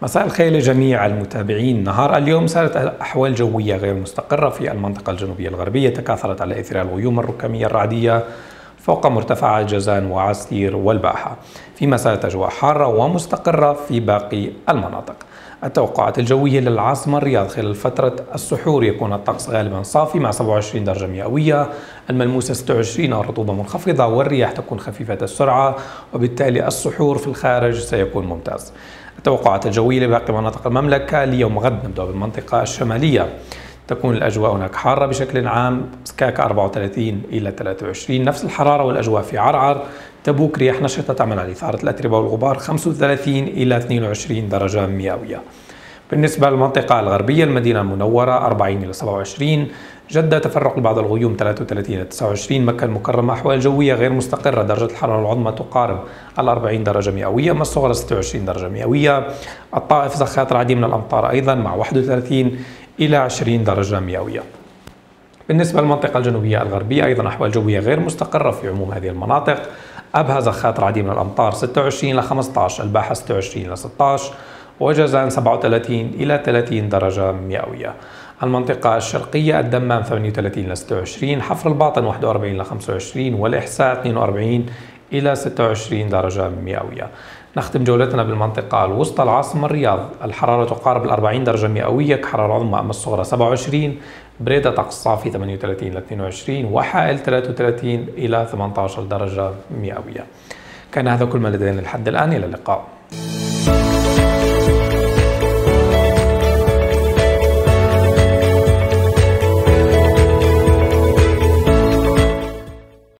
مساء الخير لجميع المتابعين. نهار اليوم سارت أحوال جوية غير مستقرة في المنطقة الجنوبية الغربية، تكاثرت على إثر الغيوم الركامية الرعدية فوق مرتفعات جازان وعسير والباحة، فيما سارت أجواء حارة ومستقرة في باقي المناطق. التوقعات الجوية للعاصمة الرياض خلال فترة السحور يكون الطقس غالبا صافي مع 27 درجة مئوية، الملموسة 26، الرطوبة منخفضة والرياح تكون خفيفة السرعة، وبالتالي السحور في الخارج سيكون ممتاز. التوقعات الجوية لباقي مناطق المملكة ليوم غد نبدأ بالمنطقة الشمالية، تكون الأجواء هناك حارة بشكل عام، سكاكا 34 إلى 23 نفس الحرارة، والأجواء في عرعر تبوك رياح نشطة تعمل على إثارة الأتربة والغبار 35 إلى 22 درجة مئوية. بالنسبة للمنطقة الغربية المدينة المنورة 40 إلى 27، جدة تفرق لبعض الغيوم 33 إلى 29، مكة المكرمة أحوال جوية غير مستقرة، درجة الحرارة العظمى تقارب 40 درجة مئوية، أما الصغرى 26 درجة مئوية. الطائف زخات العديد من الأمطار أيضا مع 31 إلى 20 درجة مئوية. بالنسبة للمنطقة الجنوبية الغربية أيضا أحوال جوية غير مستقرة في عموم هذه المناطق، أبها زخات العديد من الأمطار 26 إلى 15، الباحة 26 إلى 16، وجازان 37 إلى 30 درجة مئوية. المنطقة الشرقية الدمام 38 إلى 26، حفر الباطن 41 إلى 25، والإحساء 42 إلى 26 درجة مئوية. نختم جولتنا بالمنطقة الوسطى، العاصمة الرياض الحرارة تقارب 40 درجة مئوية كحرارة عظمى، أما الصغرى 27، بريدة طقس صافي 38 إلى 22، وحائل 33 إلى 18 درجة مئوية. كان هذا كل ما لدينا لحد الآن، إلى اللقاء.